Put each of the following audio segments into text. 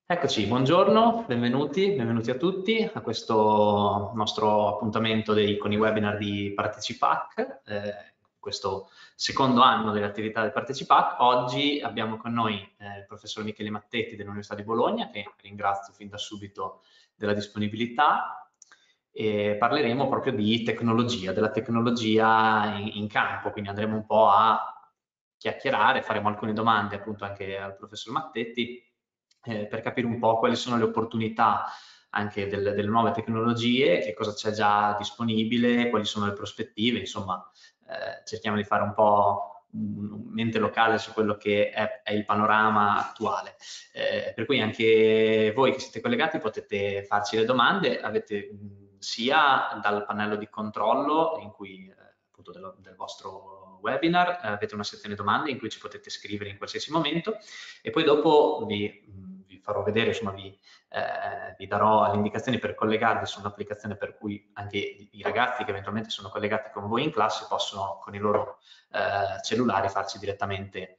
Eccoci, buongiorno, benvenuti a tutti a questo nostro appuntamento con i webinar di Partecipac, questo secondo anno delle attività del Partecipac. Oggi abbiamo con noi il professor Michele Mattetti dell'Università di Bologna, che ringrazio fin da subito della disponibilità, e parleremo proprio di tecnologia, della tecnologia in campo, quindi andremo un po' a chiacchierare, faremo alcune domande appunto anche al professor Mattetti, per capire un po' quali sono le opportunità anche delle nuove tecnologie, che cosa c'è già disponibile, quali sono le prospettive, insomma, cerchiamo di fare un po' mente locale su quello che è il panorama attuale. Per cui anche voi che siete collegati potete farci le domande, avete sia dal pannello di controllo in cui appunto del vostro webinar avete una sezione domande in cui ci potete scrivere in qualsiasi momento, e poi dopo vi farò vedere, insomma vi darò le indicazioni per collegarvi su un'applicazione per cui anche i ragazzi che eventualmente sono collegati con voi in classe possono con i loro cellulari farci direttamente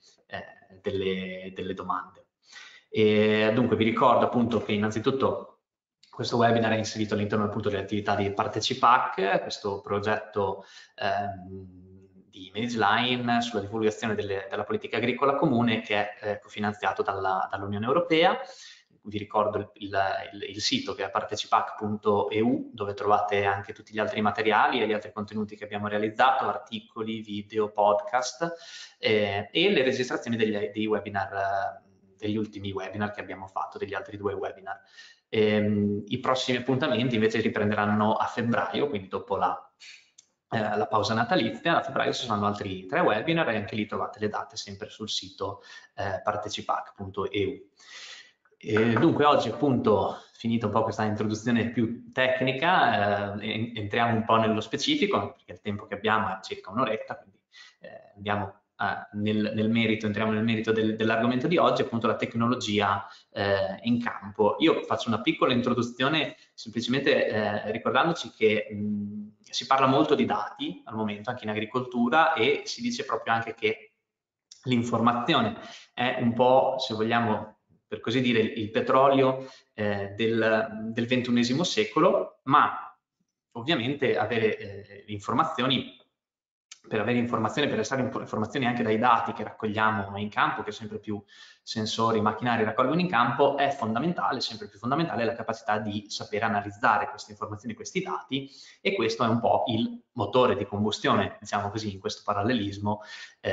delle domande. E dunque vi ricordo appunto che innanzitutto questo webinar è inserito all'interno appunto delle attività di Partecipac, questo progetto di Manage sulla divulgazione della politica agricola comune, che è cofinanziato dall'Unione Europea. Vi ricordo il sito, che è partecipac.eu, dove trovate anche tutti gli altri materiali e gli altri contenuti che abbiamo realizzato, articoli, video, podcast e le registrazioni dei webinar, degli ultimi webinar che abbiamo fatto, degli altri 2 webinar. I prossimi appuntamenti invece riprenderanno a febbraio, quindi dopo la pausa natalizia. A febbraio ci saranno altri 3 webinar e anche lì trovate le date sempre sul sito partecipac.eu. Dunque oggi appunto, finita un po' questa introduzione più tecnica, entriamo un po' nello specifico, perché il tempo che abbiamo è circa un'oretta, quindi andiamo entriamo nel merito dell'argomento di oggi, appunto la tecnologia in campo. Io faccio una piccola introduzione semplicemente ricordandoci che si parla molto di dati al momento anche in agricoltura, e si dice proprio anche che l'informazione è un po', se vogliamo per così dire, il petrolio del XXI secolo, ma ovviamente avere informazioni, per estrarre informazioni anche dai dati che raccogliamo in campo, che sempre più sensori, macchinari raccolgono in campo, è fondamentale, sempre più fondamentale, la capacità di sapere analizzare queste informazioni, questi dati, e questo è un po' il motore di combustione, diciamo così, in questo parallelismo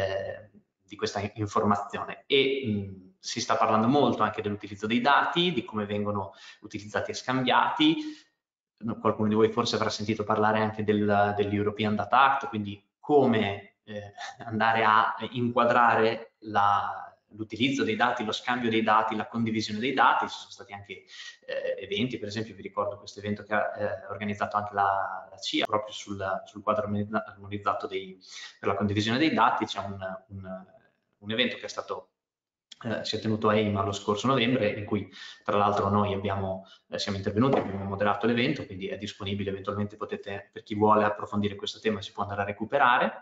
di questa informazione. E si sta parlando molto anche dell'utilizzo dei dati, di come vengono utilizzati e scambiati. Qualcuno di voi forse avrà sentito parlare anche dell'European Data Act, quindi come andare a inquadrare l'utilizzo dei dati, lo scambio dei dati, la condivisione dei dati. Ci sono stati anche eventi, per esempio vi ricordo questo evento che ha organizzato anche la CIA, proprio sul quadro armonizzato per la condivisione dei dati. C'è un evento che si è tenuto a EIMA lo scorso novembre, in cui tra l'altro noi siamo intervenuti, abbiamo moderato l'evento, quindi è disponibile, eventualmente per chi vuole approfondire questo tema si può andare a recuperare.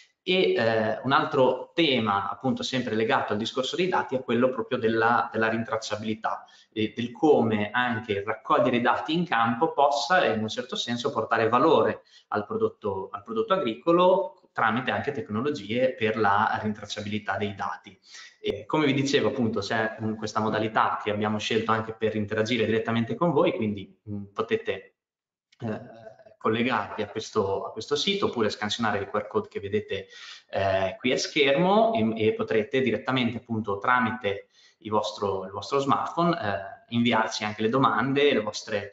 E un altro tema, appunto sempre legato al discorso dei dati, è quello proprio della rintracciabilità, del come anche raccogliere i dati in campo possa in un certo senso portare valore al prodotto agricolo, tramite anche tecnologie per la rintracciabilità dei dati. E come vi dicevo, appunto, c'è questa modalità che abbiamo scelto anche per interagire direttamente con voi, quindi potete collegarvi a questo sito, oppure scansionare il QR code che vedete qui a schermo, e potrete direttamente, appunto, tramite il vostro smartphone inviarci anche le domande, le vostre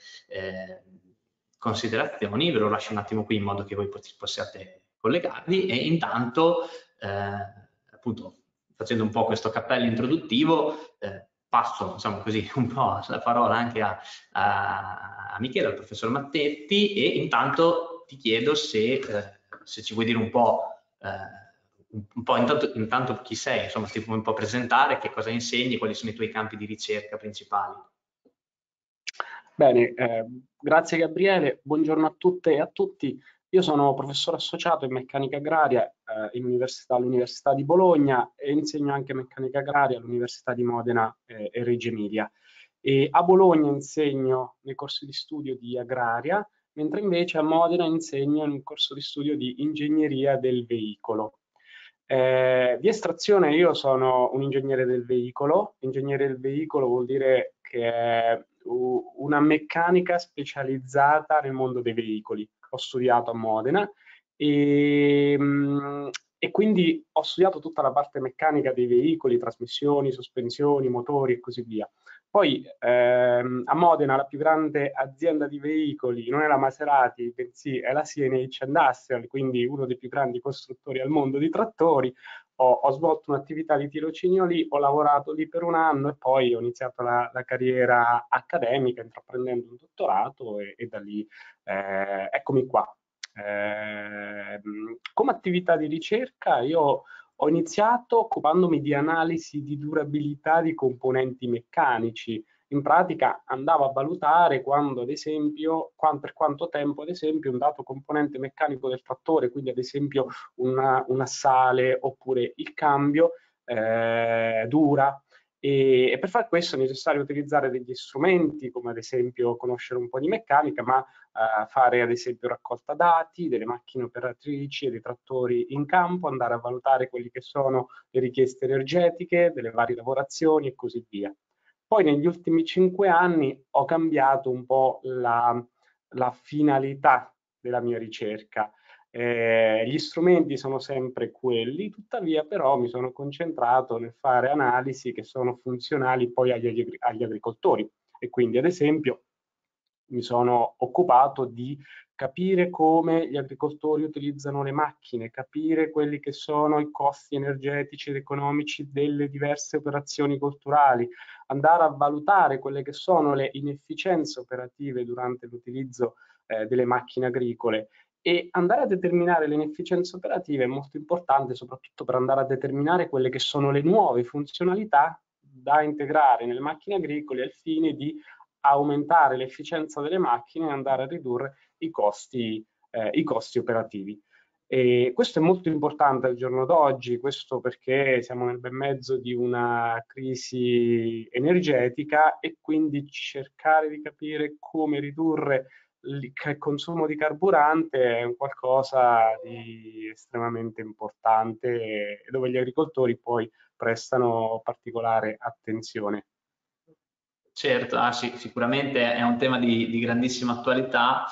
considerazioni. Ve lo lascio un attimo qui in modo che voi possiate collegarvi, e intanto appunto, facendo un po' questo cappello introduttivo, passo, diciamo così, un po' la parola anche a Michele, al professor Mattetti, e intanto ti chiedo se ci vuoi dire un po' intanto chi sei, insomma, ti puoi un po' presentare, che cosa insegni, quali sono i tuoi campi di ricerca principali. Bene, grazie Gabriele, buongiorno a tutte e a tutti. Io sono professore associato in meccanica agraria all'Università di Bologna, e insegno anche meccanica agraria all'Università di Modena e Reggio Emilia. E a Bologna insegno nei corsi di studio di agraria, mentre invece a Modena insegno in un corso di studio di ingegneria del veicolo. Di estrazione io sono un ingegnere del veicolo. Ingegnere del veicolo vuol dire che è una meccanica specializzata nel mondo dei veicoli. Ho studiato a Modena e, e quindi ho studiato tutta la parte meccanica dei veicoli, trasmissioni, sospensioni, motori e così via. Poi a Modena la più grande azienda di veicoli non è la Maserati, bensì è la CNH Industrial, quindi uno dei più grandi costruttori al mondo di trattori. Ho svolto un'attività di tirocinio lì, ho lavorato lì per un anno e poi ho iniziato la carriera accademica intraprendendo un dottorato e da lì eccomi qua. Come attività di ricerca io ho iniziato occupandomi di analisi di durabilità di componenti meccanici. In pratica andavo a valutare quando, ad esempio, per quanto tempo, ad esempio, un dato componente meccanico del trattore, quindi ad esempio un assale oppure il cambio, dura. E per fare questo è necessario utilizzare degli strumenti, come ad esempio conoscere un po' di meccanica, ma fare ad esempio raccolta dati delle macchine operatrici e dei trattori in campo, andare a valutare quelle che sono le richieste energetiche delle varie lavorazioni e così via. Poi negli ultimi 5 anni ho cambiato un po' la finalità della mia ricerca. Gli strumenti sono sempre quelli, tuttavia però mi sono concentrato nel fare analisi che sono funzionali poi agli agricoltori e quindi ad esempio mi sono occupato di capire come gli agricoltori utilizzano le macchine, capire quelli che sono i costi energetici ed economici delle diverse operazioni colturali, andare a valutare quelle che sono le inefficienze operative durante l'utilizzo delle macchine agricole e andare a determinare le inefficienze operative è molto importante, soprattutto per andare a determinare quelle che sono le nuove funzionalità da integrare nelle macchine agricole al fine di aumentare l'efficienza delle macchine e andare a ridurre i costi operativi. E questo è molto importante al giorno d'oggi, questo perché siamo nel bel mezzo di una crisi energetica e quindi cercare di capire come ridurre il consumo di carburante è un qualcosa di estremamente importante e dove gli agricoltori poi prestano particolare attenzione. Certo, sì, sicuramente è un tema di grandissima attualità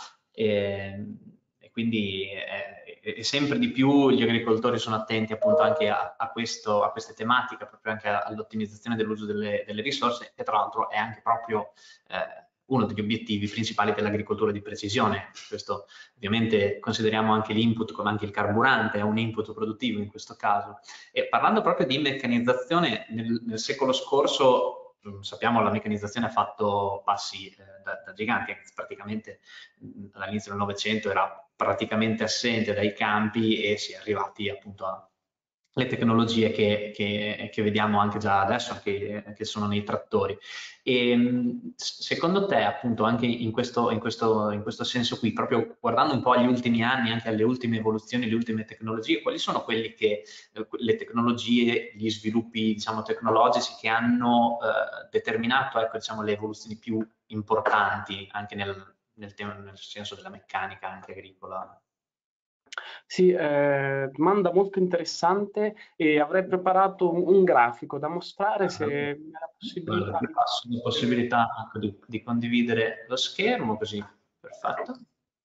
e quindi e sempre di più gli agricoltori sono attenti appunto anche a queste tematiche, proprio anche all'ottimizzazione dell'uso delle risorse, che tra l'altro è anche proprio uno degli obiettivi principali dell'agricoltura di precisione. Questo ovviamente consideriamo anche l'input come anche il carburante, è un input produttivo in questo caso. E parlando proprio di meccanizzazione, nel secolo scorso sappiamo la meccanizzazione ha fatto passi da giganti, praticamente all'inizio del Novecento era praticamente assente dai campi e si è arrivati appunto alle tecnologie che vediamo anche già adesso, che sono nei trattori. E secondo te, appunto, anche in questo senso qui, proprio guardando un po' agli ultimi anni, anche alle ultime evoluzioni, alle ultime tecnologie, quali sono quelli le tecnologie, gli sviluppi, diciamo, tecnologici che hanno determinato, ecco, diciamo, le evoluzioni più importanti anche nel senso della meccanica anche agricola? Sì, domanda molto interessante e avrei preparato un grafico da mostrare se mi dà la Guarda, possibilità ti di passo la vedere. possibilità ecco, di condividere lo schermo, così, perfetto.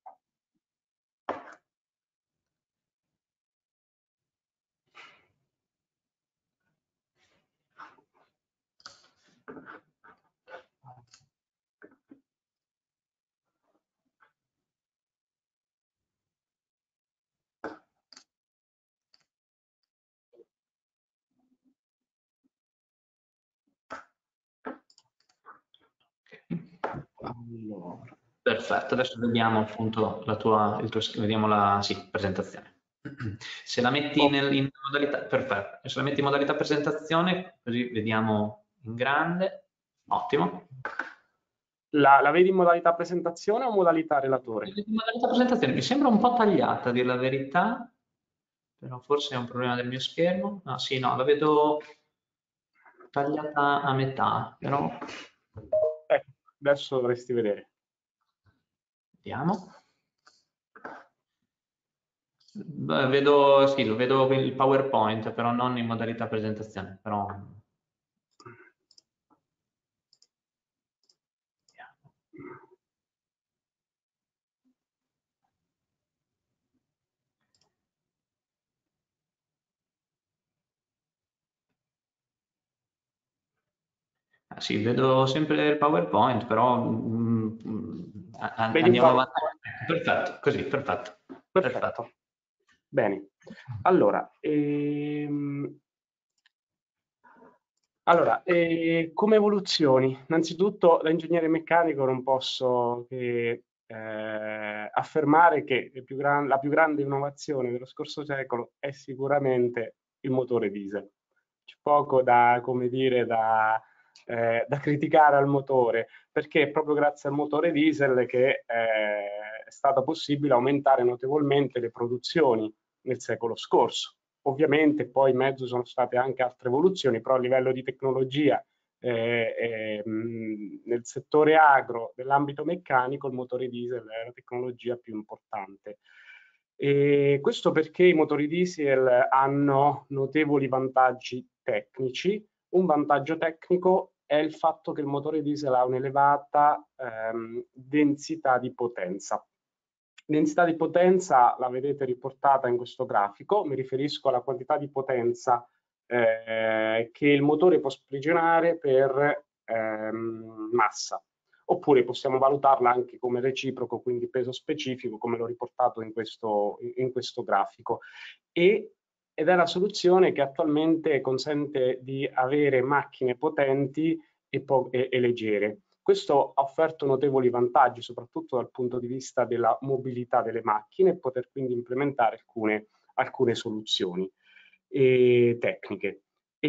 Allora, Perfetto, adesso vediamo appunto vediamo la sì, presentazione. Se la metti ok. in modalità, perfetto, se la metti in modalità presentazione, così vediamo in grande, ottimo. La vedi in modalità presentazione o modalità relatore? In modalità presentazione mi sembra un po' tagliata, a dire la verità, però forse è un problema del mio schermo. Ah sì, no, la vedo tagliata a metà, però Adesso dovresti vedere. Vediamo. Beh, vedo, sì, lo vedo il PowerPoint, però non in modalità presentazione. Però... sì, vedo sempre il PowerPoint, però Vedi il andiamo avanti. PowerPoint? Perfetto, così, perfetto. Perfetto. Perfetto. Bene. Allora, come evoluzioni? Innanzitutto, da ingegnere meccanico non posso che affermare che la più grande innovazione dello scorso secolo è sicuramente il motore diesel. C'è poco da, come dire, da criticare al motore, perché è proprio grazie al motore diesel che è stato possibile aumentare notevolmente le produzioni nel secolo scorso. Ovviamente poi in mezzo sono state anche altre evoluzioni, però a livello di tecnologia nel settore agro, nell'ambito meccanico, il motore diesel è la tecnologia più importante. E questo perché i motori diesel hanno notevoli vantaggi tecnici. Un vantaggio tecnico è il fatto che il motore diesel ha un'elevata densità di potenza. Densità di potenza la vedete riportata in questo grafico, mi riferisco alla quantità di potenza che il motore può sprigionare per massa, oppure possiamo valutarla anche come reciproco, quindi peso specifico, come l'ho riportato in questo grafico. Ed è la soluzione che attualmente consente di avere macchine potenti e leggere. Questo ha offerto notevoli vantaggi, soprattutto dal punto di vista della mobilità delle macchine e poter quindi implementare alcune soluzioni tecniche.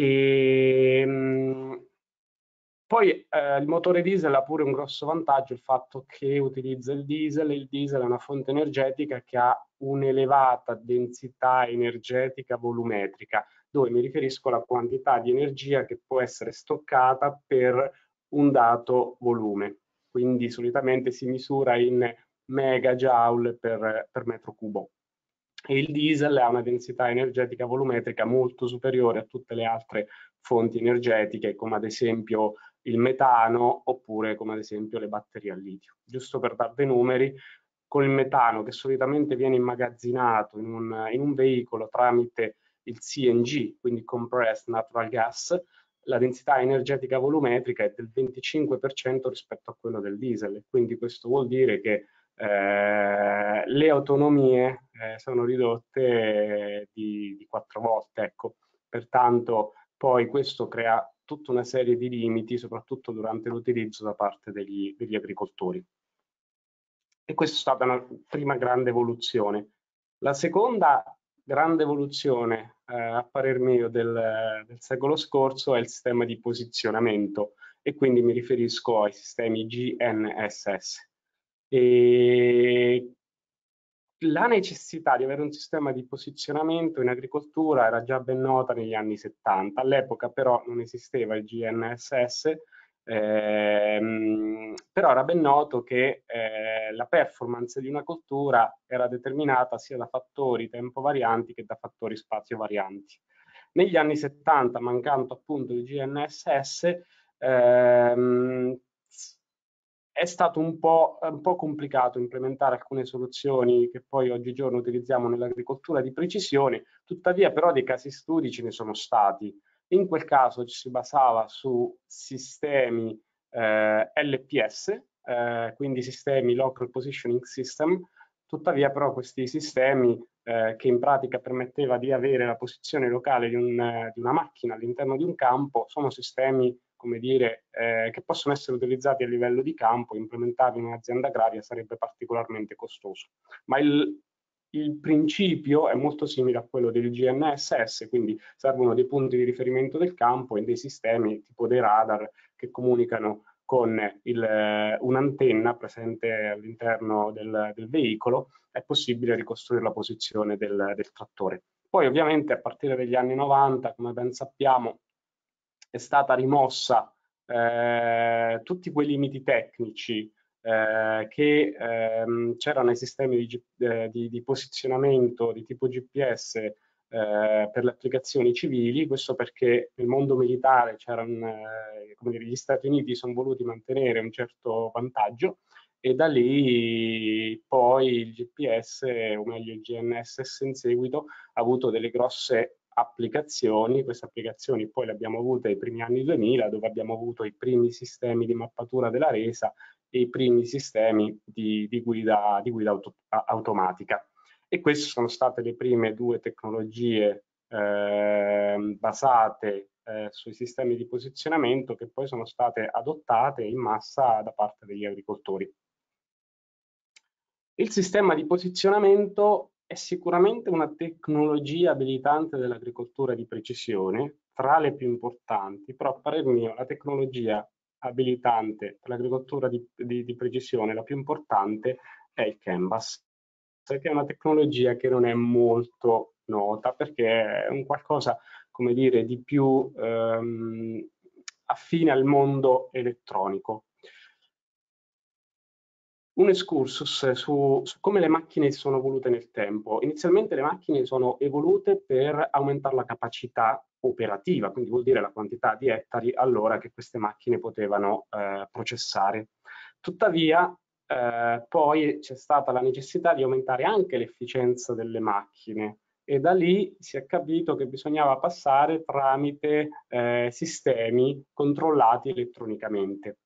Poi il motore diesel ha pure un grosso vantaggio, il fatto che utilizza il diesel, e il diesel è una fonte energetica che ha un'elevata densità energetica volumetrica, dove mi riferisco alla quantità di energia che può essere stoccata per un dato volume. Quindi solitamente si misura in megajoule per metro cubo. E il diesel ha una densità energetica volumetrica molto superiore a tutte le altre fonti energetiche, come ad esempio il metano oppure come ad esempio le batterie a litio. Giusto per dare dei numeri, con il metano che solitamente viene immagazzinato in un veicolo tramite il CNG, quindi Compressed Natural Gas, la densità energetica volumetrica è del 25% rispetto a quello del diesel. Quindi questo vuol dire che le autonomie sono ridotte di 4 volte. Ecco. Pertanto poi questo crea tutta una serie di limiti, soprattutto durante l'utilizzo da parte degli agricoltori. E questa è stata una prima grande evoluzione. La seconda grande evoluzione, a parer mio, del secolo scorso è il sistema di posizionamento, e quindi mi riferisco ai sistemi GNSS. E la necessità di avere un sistema di posizionamento in agricoltura era già ben nota negli anni 70, all'epoca però non esisteva il GNSS, però era ben noto che la performance di una coltura era determinata sia da fattori tempo varianti che da fattori spazio varianti. Negli anni 70, mancando appunto il GNSS, è stato un po' complicato implementare alcune soluzioni che poi oggigiorno utilizziamo nell'agricoltura di precisione, tuttavia però dei casi studi ce ne sono stati. In quel caso ci si basava su sistemi LPS, quindi sistemi Local Positioning System, tuttavia però questi sistemi che in pratica permetteva di avere la posizione locale di una macchina all'interno di un campo, sono sistemi, come dire, che possono essere utilizzati a livello di campo. Implementarli in un'azienda agraria sarebbe particolarmente costoso. Ma il principio è molto simile a quello del GNSS, quindi servono dei punti di riferimento del campo e dei sistemi tipo dei radar che comunicano con un'antenna presente all'interno del veicolo. È possibile ricostruire la posizione del trattore. Poi ovviamente a partire dagli anni 90, come ben sappiamo, è stata rimossa tutti quei limiti tecnici che c'erano nei sistemi di posizionamento di tipo GPS per le applicazioni civili. Questo perché nel mondo militare come dire, gli Stati Uniti sono voluti mantenere un certo vantaggio, e da lì poi il GPS, o meglio il GNSS in seguito, ha avuto delle grosse applicazioni. Queste applicazioni poi le abbiamo avute nei primi anni 2000, dove abbiamo avuto i primi sistemi di mappatura della resa e i primi sistemi di guida automatica. E queste sono state le prime due tecnologie basate sui sistemi di posizionamento, che poi sono state adottate in massa da parte degli agricoltori. Il sistema di posizionamento è sicuramente una tecnologia abilitante dell'agricoltura di precisione, tra le più importanti, però a parer mio la tecnologia abilitante per l'agricoltura di precisione, la più importante, è il Canvas, che è una tecnologia che non è molto nota, perché è un qualcosa, come dire, di più affine al mondo elettronico. Un excursus su come le macchine sono evolute nel tempo. Inizialmente le macchine sono evolute per aumentare la capacità operativa, quindi vuol dire la quantità di ettari all'ora che queste macchine potevano processare. Tuttavia, poi c'è stata la necessità di aumentare anche l'efficienza delle macchine, e da lì si è capito che bisognava passare tramite sistemi controllati elettronicamente.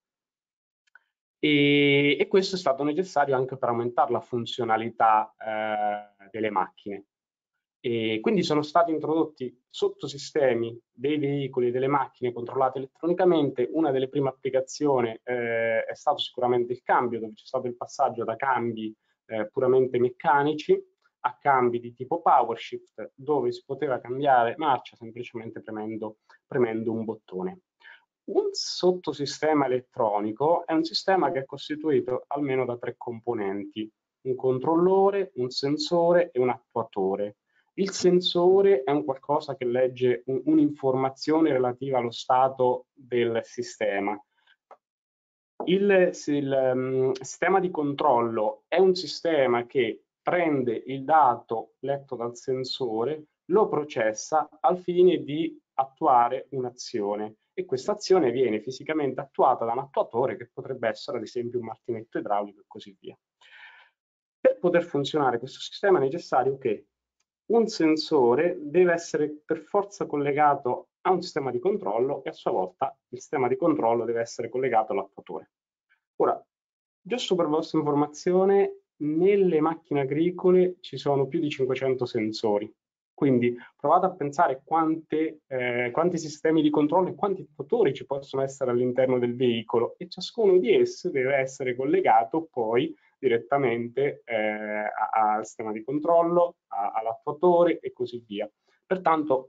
E questo è stato necessario anche per aumentare la funzionalità delle macchine. E quindi sono stati introdotti sottosistemi dei veicoli e delle macchine controllate elettronicamente. Una delle prime applicazioni è stato sicuramente il cambio, dove c'è stato il passaggio da cambi puramente meccanici a cambi di tipo power shift, dove si poteva cambiare marcia semplicemente premendo un bottone. Un sottosistema elettronico è un sistema che è costituito almeno da 3 componenti: un controllore, un sensore e un attuatore. Il sensore è un qualcosa che legge un'informazione relativa allo stato del sistema. Il sistema di controllo è un sistema che prende il dato letto dal sensore, lo processa al fine di attuare un'azione, e questa azione viene fisicamente attuata da un attuatore, che potrebbe essere ad esempio un martinetto idraulico e così via. Per poter funzionare questo sistema è necessario che un sensore deve essere per forza collegato a un sistema di controllo, e a sua volta il sistema di controllo deve essere collegato all'attuatore. Ora, giusto per vostra informazione, nelle macchine agricole ci sono più di 500 sensori. Quindi provate a pensare quanti sistemi di controllo e quanti attuatori ci possono essere all'interno del veicolo, e ciascuno di essi deve essere collegato poi direttamente al sistema di controllo, all'attuatore e così via. Pertanto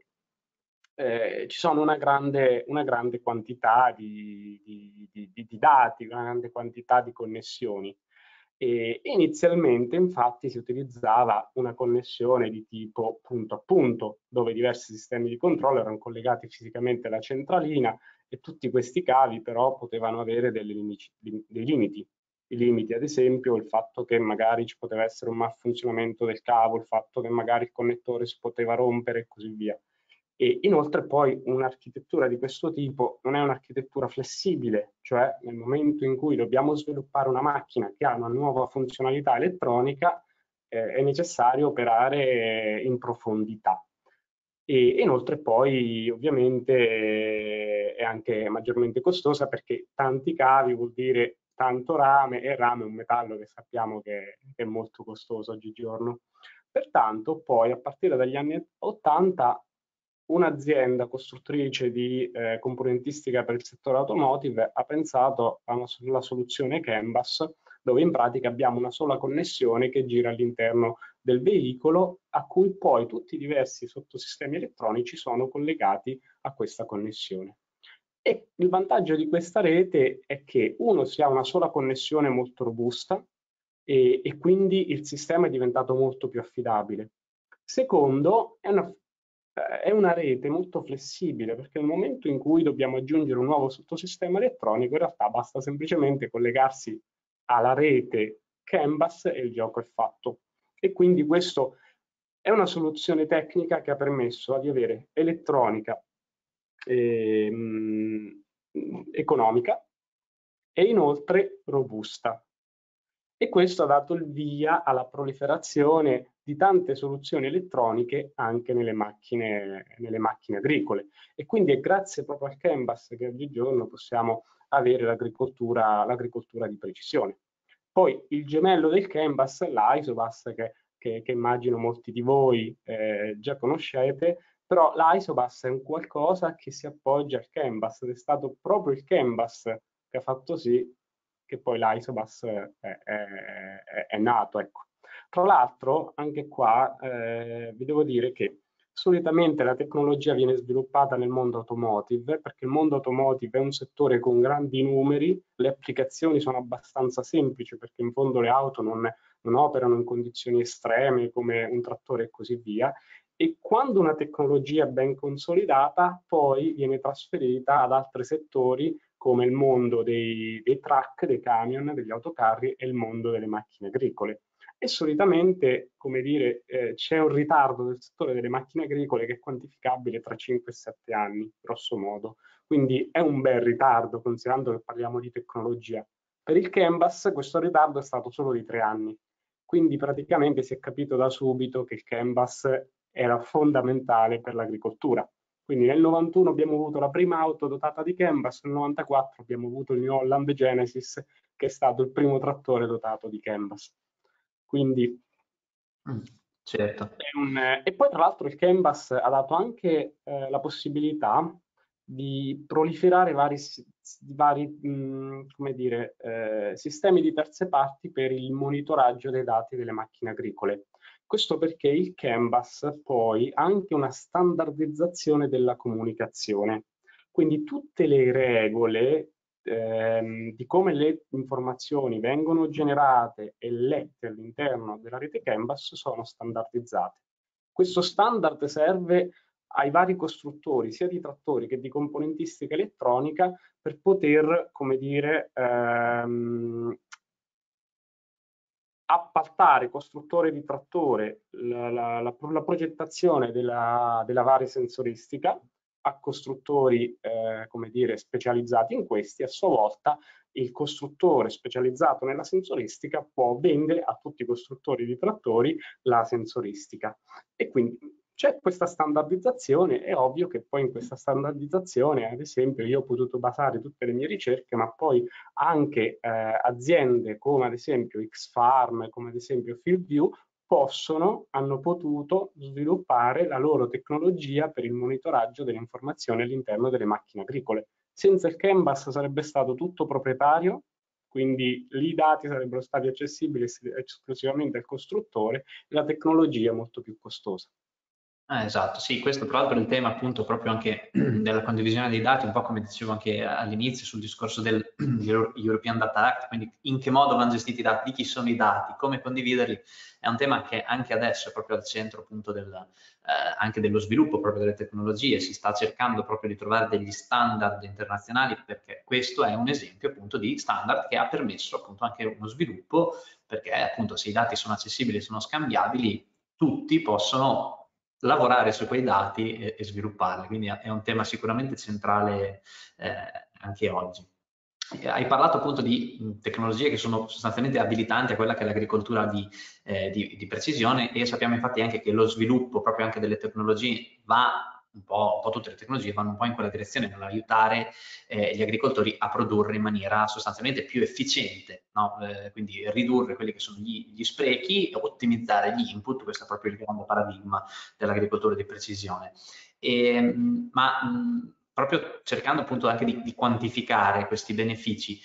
ci sono una grande quantità di dati, una grande quantità di connessioni. E inizialmente infatti si utilizzava una connessione di tipo punto a punto, dove diversi sistemi di controllo erano collegati fisicamente alla centralina, e tutti questi cavi però potevano avere dei limiti. I limiti, ad esempio, il fatto che magari ci poteva essere un malfunzionamento del cavo, il fatto che magari il connettore si poteva rompere e così via. E inoltre poi un'architettura di questo tipo non è un'architettura flessibile, cioè nel momento in cui dobbiamo sviluppare una macchina che ha una nuova funzionalità elettronica, è necessario operare in profondità. E inoltre poi ovviamente è anche maggiormente costosa, perché tanti cavi vuol dire tanto rame, e il rame è un metallo che sappiamo che è molto costoso oggigiorno. Pertanto poi a partire dagli anni 80 un'azienda costruttrice di componentistica per il settore automotive ha pensato alla soluzione Canvas, dove in pratica abbiamo una sola connessione che gira all'interno del veicolo, a cui poi tutti i diversi sottosistemi elettronici sono collegati a questa connessione. E il vantaggio di questa rete è che, uno, si ha una sola connessione molto robusta, e quindi il sistema è diventato molto più affidabile. Secondo, è una è una rete molto flessibile, perché nel momento in cui dobbiamo aggiungere un nuovo sottosistema elettronico, in realtà basta semplicemente collegarsi alla rete CAN bus e il gioco è fatto. E quindi questo è una soluzione tecnica che ha permesso di avere elettronica economica e inoltre robusta. E questo ha dato il via alla proliferazione di tante soluzioni elettroniche anche nelle macchine agricole. E quindi è grazie proprio al CAN bus che oggigiorno possiamo avere l'agricoltura di precisione. Poi il gemello del CAN bus è l'Isobus, che immagino molti di voi già conoscete, però l'Isobus è un qualcosa che si appoggia al CAN bus ed è stato proprio il CAN bus che ha fatto sì che poi l'Isobus è nato. Ecco. Tra l'altro, anche qua vi devo dire che solitamente la tecnologia viene sviluppata nel mondo automotive, perché il mondo automotive è un settore con grandi numeri, le applicazioni sono abbastanza semplici, perché in fondo le auto non operano in condizioni estreme come un trattore e così via, e quando una tecnologia è ben consolidata poi viene trasferita ad altri settori come il mondo dei truck, dei camion, degli autocarri e il mondo delle macchine agricole. E solitamente, come dire, c'è un ritardo del settore delle macchine agricole che è quantificabile tra 5 e 7 anni, grosso modo. Quindi è un bel ritardo, considerando che parliamo di tecnologia. Per il CAN bus questo ritardo è stato solo di 3 anni. Quindi praticamente si è capito da subito che il CAN bus era fondamentale per l'agricoltura. Quindi nel 91 abbiamo avuto la prima auto dotata di CAN bus, nel 94 abbiamo avuto il New Holland Genesis, che è stato il primo trattore dotato di CAN bus. Quindi certo. e poi tra l'altro il CAN bus ha dato anche la possibilità di proliferare come dire, sistemi di terze parti per il monitoraggio dei dati delle macchine agricole. Questo perché il CAN bus poi ha anche una standardizzazione della comunicazione. Quindi tutte le regole di come le informazioni vengono generate e lette all'interno della rete CAN bus sono standardizzate. Questo standard serve ai vari costruttori, sia di trattori che di componentistica elettronica, per poter, come dire, appaltare costruttore di trattore la progettazione della varia sensoristica a costruttori come dire, specializzati in questi. A sua volta il costruttore specializzato nella sensoristica può vendere a tutti i costruttori di trattori la sensoristica. E quindi c'è questa standardizzazione, è ovvio che poi in questa standardizzazione, ad esempio, io ho potuto basare tutte le mie ricerche, ma poi anche aziende come ad esempio X-Farm, come ad esempio FieldView, hanno potuto sviluppare la loro tecnologia per il monitoraggio delle informazioni all'interno delle macchine agricole. Senza il CAN bus sarebbe stato tutto proprietario, quindi lì i dati sarebbero stati accessibili esclusivamente al costruttore e la tecnologia molto più costosa. Esatto, sì, questo tra l'altro è il tema appunto proprio anche della condivisione dei dati, un po' come dicevo anche all'inizio sul discorso del European Data Act, quindi in che modo vanno gestiti i dati, di chi sono i dati, come condividerli, è un tema che anche adesso è proprio al centro appunto anche dello sviluppo proprio delle tecnologie, si sta cercando proprio di trovare degli standard internazionali, perché questo è un esempio appunto di standard che ha permesso appunto anche uno sviluppo, perché appunto se i dati sono accessibili, sono scambiabili, tutti possono lavorare su quei dati e svilupparli, quindi è un tema sicuramente centrale anche oggi. Hai parlato appunto di tecnologie che sono sostanzialmente abilitanti a quella che è l'agricoltura di precisione, e sappiamo infatti anche che lo sviluppo proprio anche delle tecnologie un po' tutte le tecnologie vanno un po' in quella direzione, nell'aiutare gli agricoltori a produrre in maniera sostanzialmente più efficiente, no? Quindi ridurre quelli che sono gli sprechi e ottimizzare gli input. Questo è proprio il grande paradigma dell'agricoltura di precisione. Proprio cercando appunto anche di quantificare questi benefici,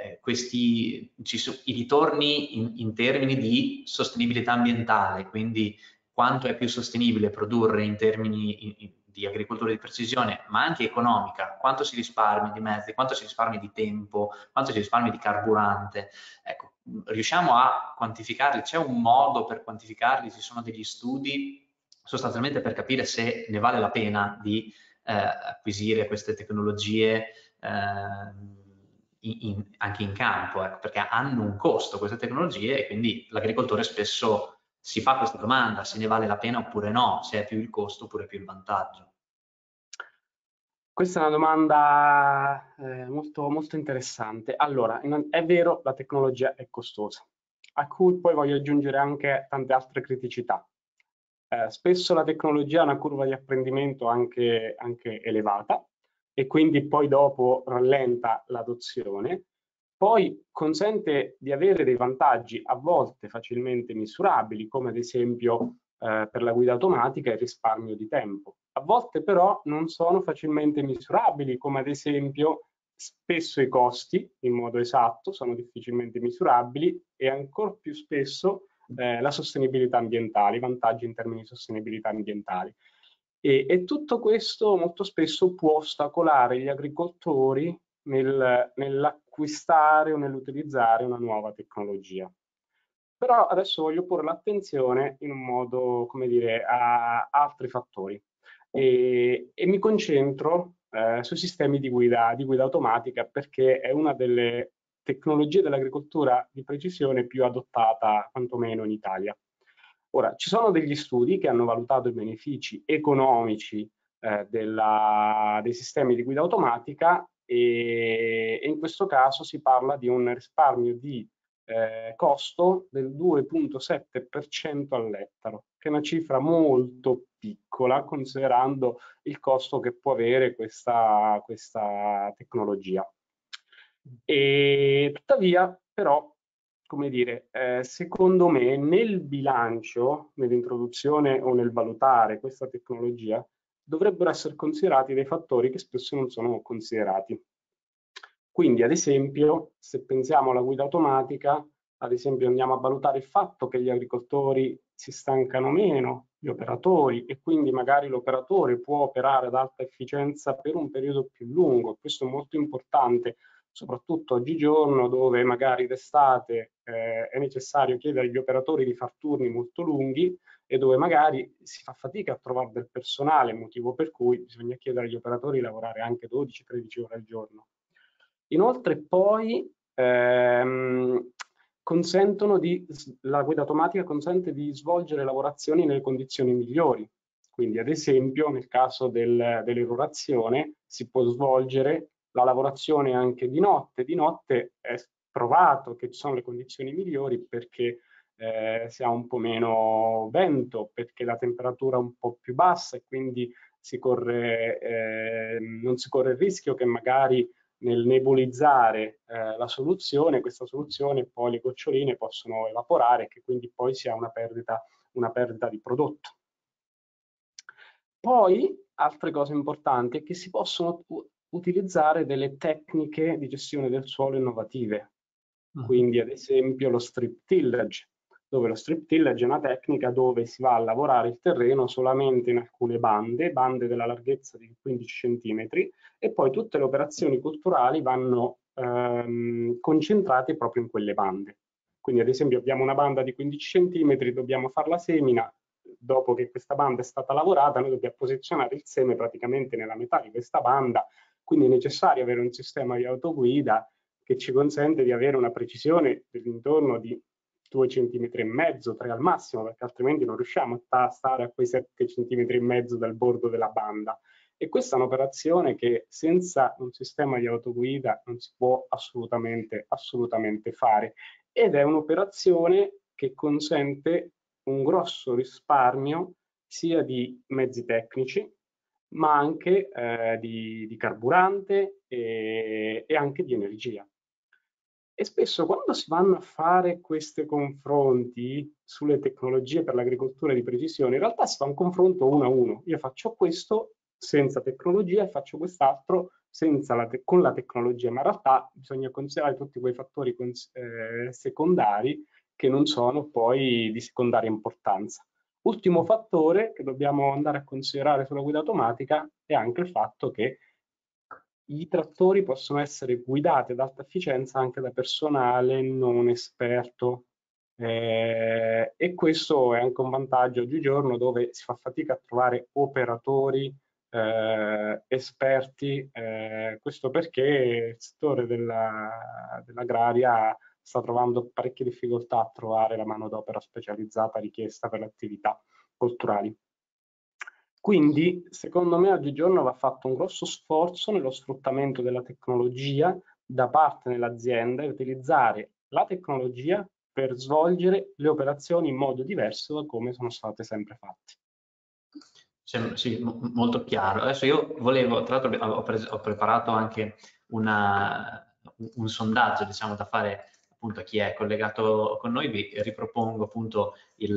i ritorni in termini di sostenibilità ambientale, quindi quanto è più sostenibile produrre in termini di agricoltura di precisione, ma anche economica, quanto si risparmia di mezzi, quanto si risparmia di tempo, quanto si risparmia di carburante. Ecco, riusciamo a quantificarli? C'è un modo per quantificarli? Ci sono degli studi sostanzialmente per capire se ne vale la pena di acquisire queste tecnologie anche in campo, ecco, perché hanno un costo queste tecnologie e quindi l'agricoltore spesso si fa questa domanda, se ne vale la pena oppure no, se è più il costo oppure più il vantaggio. Questa è una domanda molto, molto interessante. Allora, è vero, la tecnologia è costosa, a cui poi voglio aggiungere anche tante altre criticità. Spesso la tecnologia ha una curva di apprendimento anche elevata e quindi poi dopo rallenta l'adozione, poi consente di avere dei vantaggi a volte facilmente misurabili, come ad esempio per la guida automatica il risparmio di tempo. A volte però non sono facilmente misurabili, come ad esempio spesso i costi in modo esatto sono difficilmente misurabili e ancora più spesso la sostenibilità ambientale, i vantaggi in termini di sostenibilità ambientali. E tutto questo molto spesso può ostacolare gli agricoltori nell'acquistare o nell'utilizzare una nuova tecnologia. Però adesso voglio porre l'attenzione in un modo, come dire, a altri fattori e mi concentro sui sistemi di guida automatica perché è una delle tecnologie dell'agricoltura di precisione più adottata quantomeno in Italia. Ora, ci sono degli studi che hanno valutato i benefici economici dei sistemi di guida automatica e in questo caso si parla di un risparmio di costo del 2,7% all'ettaro, che è una cifra molto piccola considerando il costo che può avere questa tecnologia. E tuttavia, però, come dire, secondo me nel bilancio, nell'introduzione o nel valutare questa tecnologia, dovrebbero essere considerati dei fattori che spesso non sono considerati. Quindi, ad esempio, se pensiamo alla guida automatica, ad esempio andiamo a valutare il fatto che gli agricoltori si stancano meno, gli operatori, e quindi magari l'operatore può operare ad alta efficienza per un periodo più lungo. Questo è molto importante, soprattutto oggigiorno dove magari d'estate è necessario chiedere agli operatori di far turni molto lunghi e dove magari si fa fatica a trovare del personale, motivo per cui bisogna chiedere agli operatori di lavorare anche 12-13 ore al giorno. Inoltre poi la guida automatica consente di svolgere lavorazioni nelle condizioni migliori. Quindi ad esempio nel caso dell'irrorazione si può svolgere la lavorazione anche di notte. Di notte è provato che ci sono le condizioni migliori perché si ha un po' meno vento, perché la temperatura è un po' più bassa e quindi non si corre il rischio che magari nel nebulizzare la soluzione, questa soluzione poi le goccioline possono evaporare e che quindi poi si ha una perdita di prodotto. Poi, altre cose importanti è che si possono utilizzare delle tecniche di gestione del suolo innovative, quindi ad esempio lo strip tillage, dove lo strip tillage è una tecnica dove si va a lavorare il terreno solamente in alcune bande della larghezza di 15 cm e poi tutte le operazioni culturali vanno concentrate proprio in quelle bande. Quindi ad esempio abbiamo una banda di 15 cm, dobbiamo fare la semina, dopo che questa banda è stata lavorata noi dobbiamo posizionare il seme praticamente nella metà di questa banda, quindi è necessario avere un sistema di autoguida che ci consente di avere una precisione dell'intorno di 2 cm e mezzo, 3 al massimo, perché altrimenti non riusciamo a stare a quei 7 cm e mezzo dal bordo della banda. E questa è un'operazione che senza un sistema di autoguida non si può assolutamente fare. Ed è un'operazione che consente un grosso risparmio sia di mezzi tecnici, ma anche di carburante e anche di energia. E spesso quando si vanno a fare questi confronti sulle tecnologie per l'agricoltura di precisione, in realtà si fa un confronto uno a uno. Io faccio questo senza tecnologia e faccio quest'altro con la tecnologia, ma in realtà bisogna considerare tutti quei fattori secondari che non sono poi di secondaria importanza. Ultimo fattore che dobbiamo andare a considerare sulla guida automatica è anche il fatto che i trattori possono essere guidati ad alta efficienza anche da personale non esperto. E questo è anche un vantaggio oggigiorno, dove si fa fatica a trovare operatori esperti, questo perché il settore dell'agraria sta trovando parecchie difficoltà a trovare la manodopera specializzata richiesta per le attività colturali. Quindi, secondo me, oggigiorno va fatto un grosso sforzo nello sfruttamento della tecnologia da parte dell'azienda e utilizzare la tecnologia per svolgere le operazioni in modo diverso da come sono state sempre fatte. Sì, molto chiaro. Adesso io volevo, tra l'altro ho preparato anche un sondaggio, diciamo, da fare appunto a chi è collegato con noi. Vi ripropongo appunto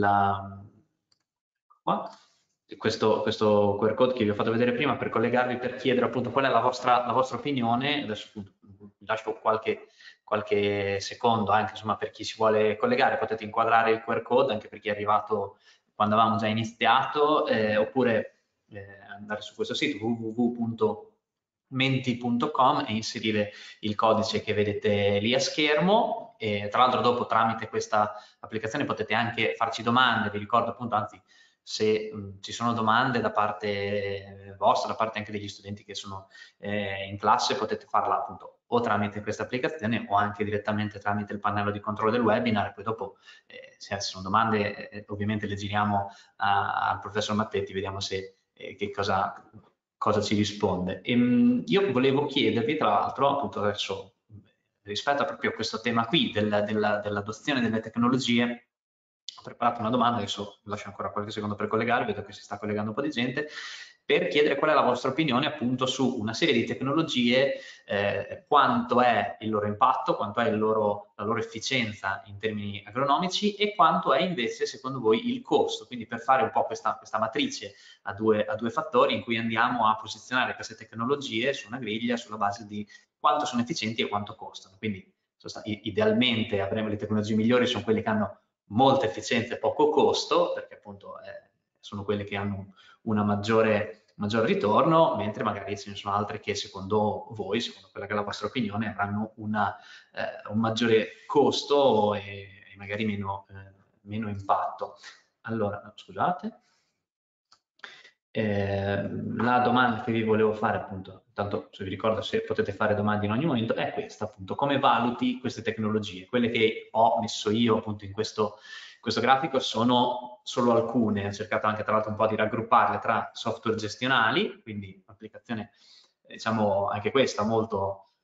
questo QR code che vi ho fatto vedere prima per collegarvi, per chiedere appunto qual è la vostra opinione. Adesso appunto, vi lascio qualche secondo anche insomma per chi si vuole collegare, potete inquadrare il QR code anche per chi è arrivato quando avevamo già iniziato, oppure andare su questo sito www.menti.com e inserire il codice che vedete lì a schermo. E tra l'altro dopo tramite questa applicazione potete anche farci domande, vi ricordo appunto, anzi se ci sono domande da parte vostra, da parte anche degli studenti che sono in classe, potete farla appunto o tramite questa applicazione o anche direttamente tramite il pannello di controllo del webinar. Poi dopo se ci sono domande ovviamente le giriamo al professor Mattetti, vediamo se che cosa ci risponde. Io volevo chiedervi tra l'altro appunto adesso rispetto proprio a questo tema qui dell'adozione delle tecnologie. Ho preparato una domanda, adesso lascio ancora qualche secondo per collegare, vedo che si sta collegando un po' di gente, per chiedere qual è la vostra opinione appunto su una serie di tecnologie, quanto è il loro impatto, quanto è la loro efficienza in termini agronomici e quanto è invece secondo voi il costo. Quindi per fare un po' questa matrice a due fattori in cui andiamo a posizionare queste tecnologie su una griglia sulla base di quanto sono efficienti e quanto costano. Quindi idealmente avremo le tecnologie migliori, sono quelle che hanno molta efficienza e poco costo, perché appunto sono quelle che hanno una maggior ritorno, mentre magari ce ne sono altre che secondo voi, secondo quella che è la vostra opinione, avranno un maggiore costo e magari meno impatto. Allora, scusate. La domanda che vi volevo fare appunto, tanto se vi ricordo, se potete fare domande in ogni momento, è questa appunto: come valuti queste tecnologie? Quelle che ho messo io appunto in questo grafico sono solo alcune, ho cercato anche tra l'altro un po' di raggrupparle tra software gestionali, quindi applicazione diciamo anche questa molto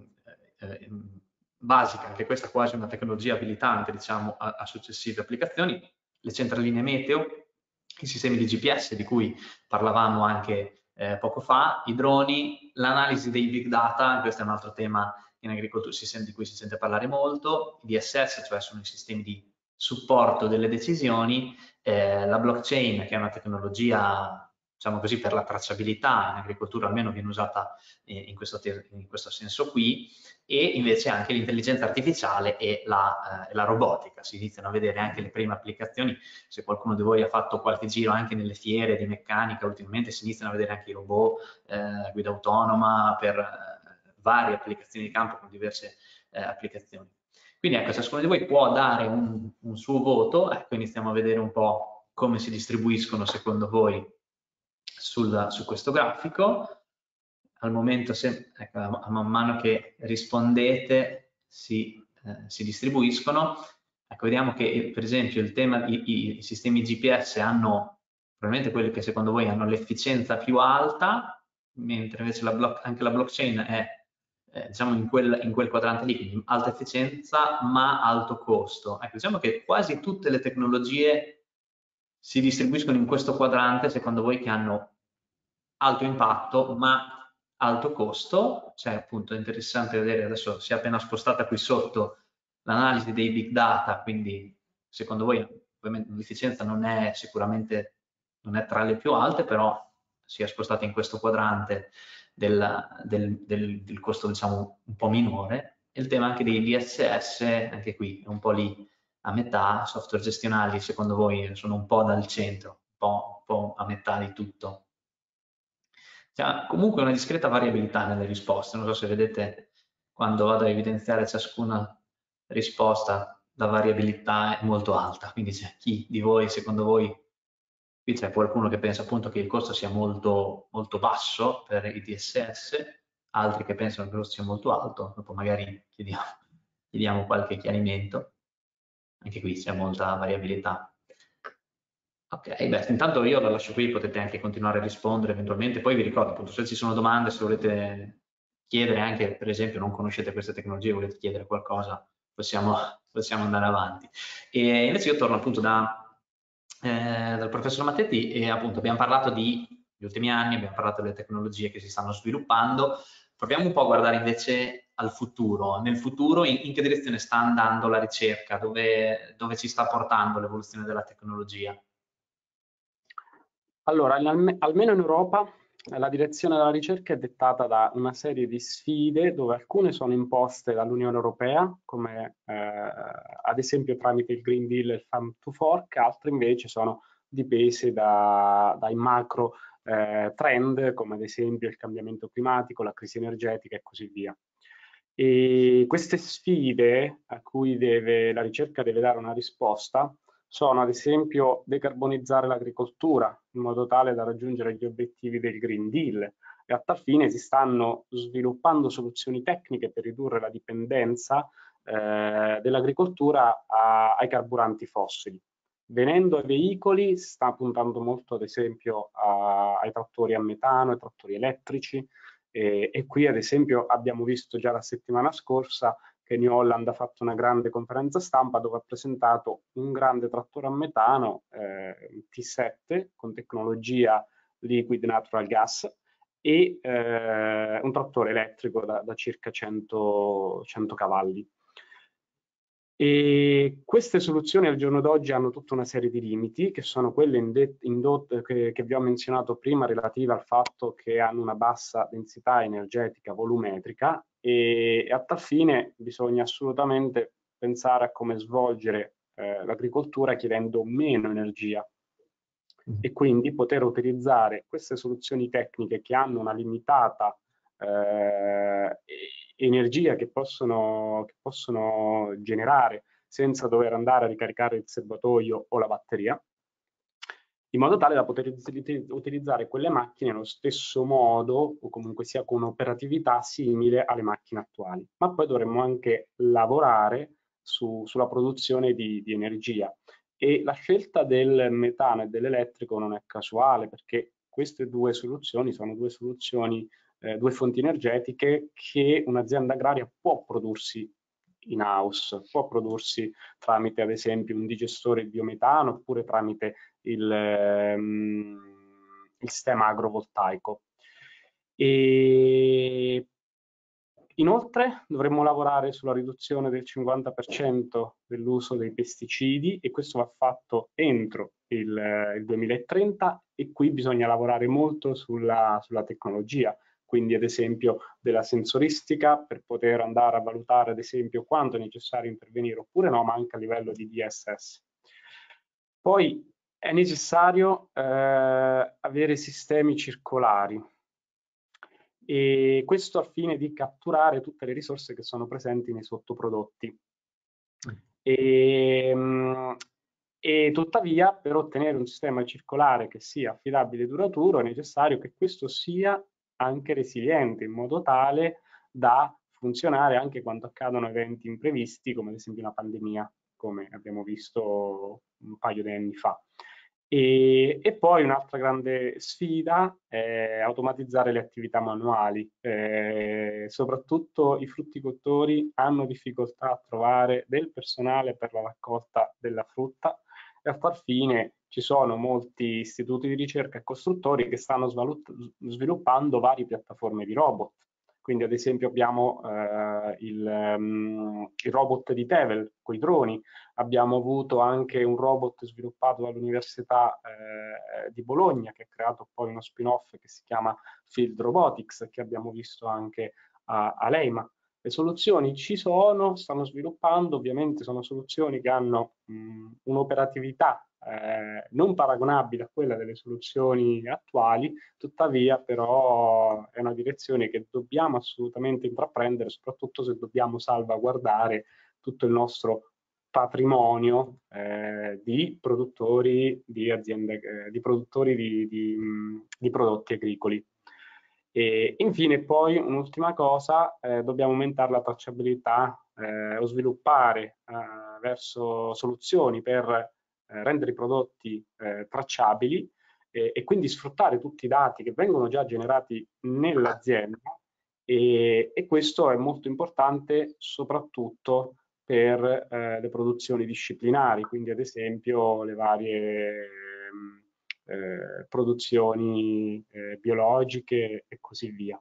basica, anche questa quasi una tecnologia abilitante diciamo a successive applicazioni, le centraline meteo, i sistemi di GPS di cui parlavamo anche poco fa, i droni, l'analisi dei big data, questo è un altro tema in agricoltura di cui si sente parlare molto, i DSS, cioè sono i sistemi di supporto delle decisioni, la blockchain, che è una tecnologia diciamo così per la tracciabilità in agricoltura, almeno viene usata in questo senso qui, e invece anche l'intelligenza artificiale e la robotica. Si iniziano a vedere anche le prime applicazioni. Se qualcuno di voi ha fatto qualche giro anche nelle fiere di meccanica, ultimamente si iniziano a vedere anche i robot, guida autonoma per varie applicazioni di campo con diverse applicazioni. Quindi ecco, ciascuno di voi può dare un suo voto. Ecco, iniziamo a vedere un po' come si distribuiscono secondo voi su questo grafico. Al momento, ecco, man mano che rispondete si distribuiscono. Ecco, vediamo che per esempio il tema, i sistemi GPS hanno probabilmente quelli che secondo voi hanno l'efficienza più alta, mentre invece anche la blockchain è diciamo in quel quadrante lì, quindi alta efficienza ma alto costo. Ecco, diciamo che quasi tutte le tecnologie si distribuiscono in questo quadrante, secondo voi, che hanno alto impatto ma alto costo. Cioè appunto è interessante vedere, adesso si è appena spostata qui sotto l'analisi dei big data, quindi secondo voi l'efficienza non è sicuramente non è tra le più alte, però si è spostata in questo quadrante del costo diciamo un po' minore. E il tema anche dei DSS, anche qui è un po' lì a metà. Software gestionali secondo voi sono un po' dal centro, un po' a metà di tutto. C'è comunque una discreta variabilità nelle risposte, non so se vedete quando vado a evidenziare ciascuna risposta, la variabilità è molto alta, quindi c'è chi di voi, secondo voi, qui c'è qualcuno che pensa appunto che il costo sia molto, molto basso per i DSS, altri che pensano che il costo sia molto alto, dopo magari chiediamo qualche chiarimento, anche qui c'è molta variabilità. Ok, beh, intanto io la lascio qui, potete anche continuare a rispondere eventualmente, poi vi ricordo appunto se ci sono domande, se volete chiedere anche, per esempio, non conoscete queste tecnologie, volete chiedere qualcosa, possiamo andare avanti. E invece io torno appunto dal professor Mattetti e appunto abbiamo parlato degli ultimi anni, abbiamo parlato delle tecnologie che si stanno sviluppando, proviamo un po' a guardare invece al futuro. Nel futuro in che direzione sta andando la ricerca, dove ci sta portando l'evoluzione della tecnologia? Allora, almeno in Europa la direzione della ricerca è dettata da una serie di sfide dove alcune sono imposte dall'Unione Europea, come ad esempio tramite il Green Deal e il Farm to Fork, altre invece sono dipese dai macro trend, come ad esempio il cambiamento climatico, la crisi energetica e così via. E queste sfide a cui la ricerca deve dare una risposta sono ad esempio decarbonizzare l'agricoltura in modo tale da raggiungere gli obiettivi del Green Deal e a tal fine si stanno sviluppando soluzioni tecniche per ridurre la dipendenza dell'agricoltura ai carburanti fossili. Venendo ai veicoli, si sta puntando molto ad esempio ai trattori a metano, ai trattori elettrici e qui ad esempio abbiamo visto già la settimana scorsa che New Holland ha fatto una grande conferenza stampa dove ha presentato un grande trattore a metano, T7, con tecnologia liquid natural gas, e un trattore elettrico da circa 100 cavalli. E queste soluzioni al giorno d'oggi hanno tutta una serie di limiti, che sono quelle che vi ho menzionato prima, relative al fatto che hanno una bassa densità energetica volumetrica e a tal fine bisogna assolutamente pensare a come svolgere l'agricoltura chiedendo meno energia e quindi poter utilizzare queste soluzioni tecniche che hanno una limitata energia che possono generare senza dover andare a ricaricare il serbatoio o la batteria, in modo tale da poter utilizzare quelle macchine nello stesso modo o comunque sia con un'operatività simile alle macchine attuali. Ma poi dovremmo anche lavorare sulla produzione di energia. E la scelta del metano e dell'elettrico non è casuale, perché queste due soluzioni sono due fonti energetiche che un'azienda agraria può prodursi in house, può prodursi tramite ad esempio un digestore biometano oppure tramite il sistema agrovoltaico. E inoltre dovremmo lavorare sulla riduzione del 50% dell'uso dei pesticidi e questo va fatto entro il 2030 e qui bisogna lavorare molto sulla tecnologia, quindi ad esempio della sensoristica per poter andare a valutare ad esempio quanto è necessario intervenire oppure no, ma anche a livello di DSS. Poi è necessario avere sistemi circolari e questo al fine di catturare tutte le risorse che sono presenti nei sottoprodotti. E tuttavia, per ottenere un sistema circolare che sia affidabile e duraturo, è necessario che questo sia anche resiliente, in modo tale da funzionare anche quando accadono eventi imprevisti, come ad esempio una pandemia, come abbiamo visto un paio di anni fa. E poi un'altra grande sfida è automatizzare le attività manuali. Soprattutto i frutticoltori hanno difficoltà a trovare del personale per la raccolta della frutta e a tal fine ci sono molti istituti di ricerca e costruttori che stanno sviluppando varie piattaforme di robot. Quindi ad esempio abbiamo il robot di Tevel, con i droni, abbiamo avuto anche un robot sviluppato dall'Università di Bologna che ha creato poi uno spin-off che si chiama Field Robotics, che abbiamo visto anche a Leima. Le soluzioni ci sono, stanno sviluppando, ovviamente sono soluzioni che hanno un'operatività non paragonabile a quella delle soluzioni attuali, tuttavia però è una direzione che dobbiamo assolutamente intraprendere, soprattutto se dobbiamo salvaguardare tutto il nostro patrimonio di produttori di aziende, di produttori di prodotti agricoli. E infine poi un'ultima cosa, dobbiamo aumentare la tracciabilità o sviluppare verso soluzioni per rendere i prodotti tracciabili e quindi sfruttare tutti i dati che vengono già generati nell'azienda e questo è molto importante soprattutto per le produzioni disciplinari, quindi ad esempio le varie produzioni biologiche e così via.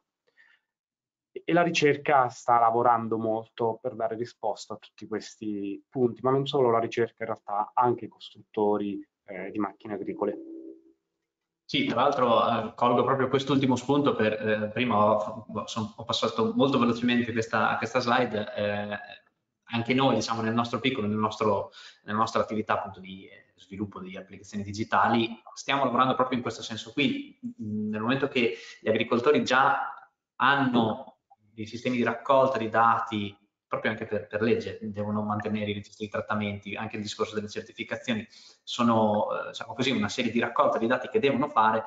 E la ricerca sta lavorando molto per dare risposta a tutti questi punti, ma non solo la ricerca, in realtà anche i costruttori di macchine agricole. Sì, tra l'altro colgo proprio quest'ultimo spunto per prima ho passato molto velocemente a questa slide. Anche noi, diciamo, nel nostro piccolo, nella nostra attività appunto di sviluppo di applicazioni digitali, stiamo lavorando proprio in questo senso qui. Nel momento che gli agricoltori già hanno dei sistemi di raccolta di dati, proprio anche per legge, devono mantenere i registri di trattamenti, anche il discorso delle certificazioni, sono diciamo così, una serie di raccolta di dati che devono fare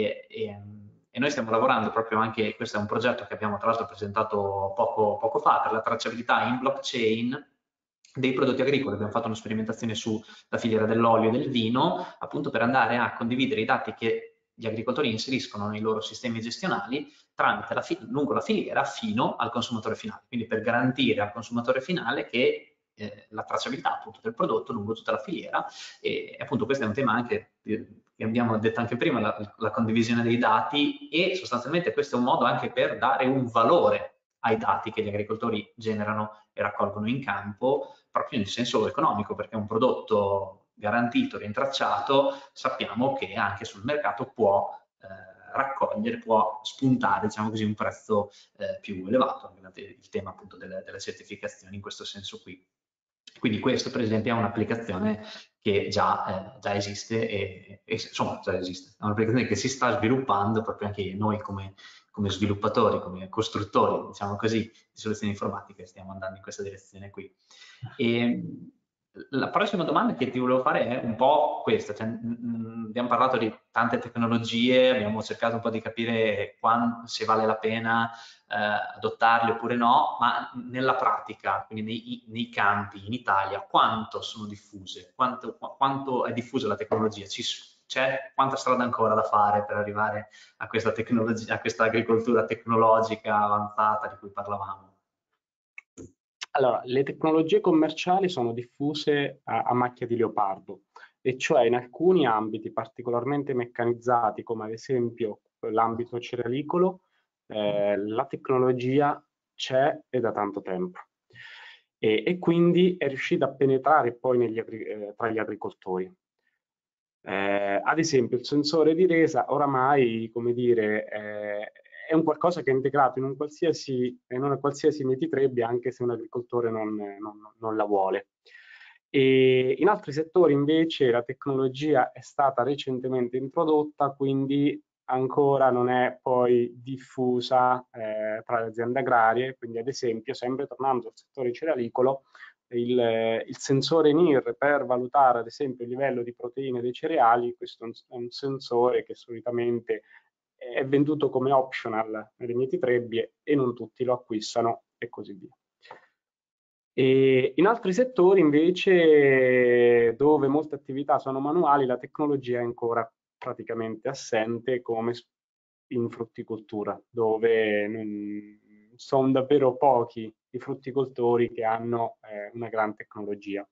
e noi stiamo lavorando proprio anche, questo è un progetto che abbiamo tra l'altro presentato poco fa, per la tracciabilità in blockchain dei prodotti agricoli. Abbiamo fatto una sperimentazione sulla filiera dell'olio e del vino, appunto per andare a condividere i dati che gli agricoltori inseriscono nei loro sistemi gestionali lungo la filiera fino al consumatore finale, quindi per garantire al consumatore finale che la tracciabilità appunto del prodotto lungo tutta la filiera e appunto questo è un tema anche che abbiamo detto anche prima, la condivisione dei dati e sostanzialmente questo è un modo anche per dare un valore ai dati che gli agricoltori generano e raccolgono in campo proprio in senso economico, perché un prodotto garantito, rintracciato, sappiamo che anche sul mercato può raccogliere, può spuntare, diciamo così, un prezzo più elevato, il tema appunto delle certificazioni in questo senso qui. Quindi questo per esempio è un'applicazione che già esiste e insomma già esiste, è un'applicazione che si sta sviluppando proprio anche noi come sviluppatori, come costruttori, diciamo così, di soluzioni informatiche, stiamo andando in questa direzione qui. E la prossima domanda che ti volevo fare è un po' questa, cioè, abbiamo parlato di tante tecnologie, abbiamo cercato un po' di capire se vale la pena adottarle oppure no, ma nella pratica, quindi nei campi in Italia, quanto sono diffuse? Quanto è diffusa la tecnologia? C'è quanta strada ancora da fare per arrivare a questa tecnologia, a questa agricoltura tecnologica avanzata di cui parlavamo? Allora, le tecnologie commerciali sono diffuse a macchia di leopardo, e cioè in alcuni ambiti particolarmente meccanizzati, come ad esempio l'ambito cerealicolo, la tecnologia c'è e da tanto tempo. E quindi è riuscita a penetrare poi tra gli agricoltori. Ad esempio il sensore di resa oramai, come dire, è un qualcosa che è integrato in una qualsiasi mietitrebbia, anche se un agricoltore non la vuole. E in altri settori invece la tecnologia è stata recentemente introdotta, quindi ancora non è poi diffusa tra le aziende agrarie, quindi ad esempio, sempre tornando al settore cerealicolo, il sensore NIR per valutare ad esempio il livello di proteine dei cereali, questo è un sensore che solitamente è venduto come optional nelle mietitrebbie e non tutti lo acquistano e così via. E in altri settori invece dove molte attività sono manuali la tecnologia è ancora praticamente assente, come in frutticoltura, dove sono davvero pochi i frutticoltori che hanno una gran tecnologia.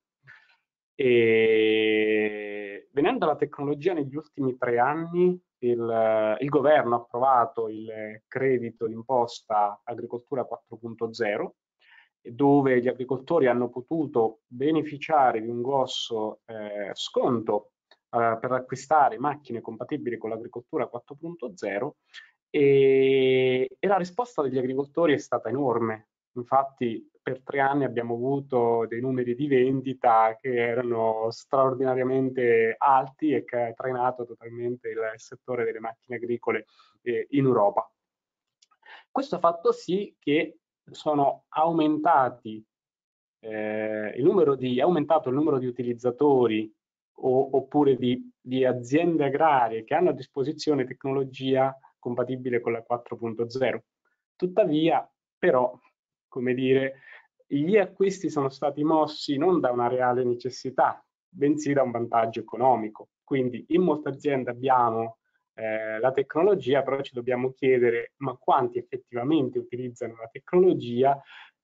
E venendo alla tecnologia, negli ultimi 3 anni il governo ha approvato il credito d'imposta agricoltura 4.0, dove gli agricoltori hanno potuto beneficiare di un grosso sconto per acquistare macchine compatibili con l'agricoltura 4.0 e la risposta degli agricoltori è stata enorme. Infatti per 3 anni abbiamo avuto dei numeri di vendita che erano straordinariamente alti e che ha trainato totalmente il settore delle macchine agricole in Europa. Questo ha fatto sì che sono aumentati è aumentato il numero di utilizzatori oppure di aziende agrarie che hanno a disposizione tecnologia compatibile con la 4.0. Tuttavia, però, come dire, gli acquisti sono stati mossi non da una reale necessità, bensì da un vantaggio economico. Quindi in molte aziende abbiamo la tecnologia, però ci dobbiamo chiedere ma quanti effettivamente utilizzano la tecnologia